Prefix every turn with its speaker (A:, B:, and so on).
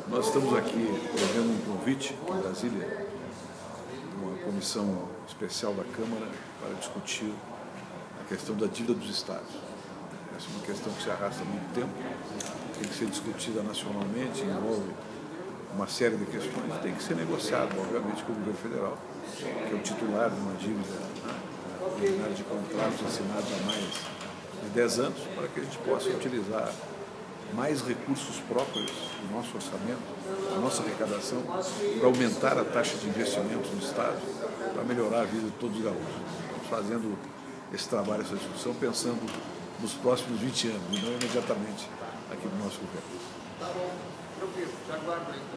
A: Nós estamos aqui recebendo um convite em Brasília, de uma comissão especial da Câmara para discutir a questão da dívida dos estados. Essa é uma questão que se arrasta há muito tempo, tem que ser discutida nacionalmente, envolve uma série de questões, tem que ser negociado, obviamente, com o governo federal, que é o titular de uma dívida preliminar de contratos assinados há mais de 10 anos, para que a gente possa utilizar mais recursos próprios do nosso orçamento, da nossa arrecadação, para aumentar a taxa de investimento no Estado, para melhorar a vida de todos os gaúchos. Estamos fazendo esse trabalho, essa discussão, pensando nos próximos 20 anos, e não imediatamente aqui no nosso governo.
B: Tá bom, tranquilo, já aguardo aí.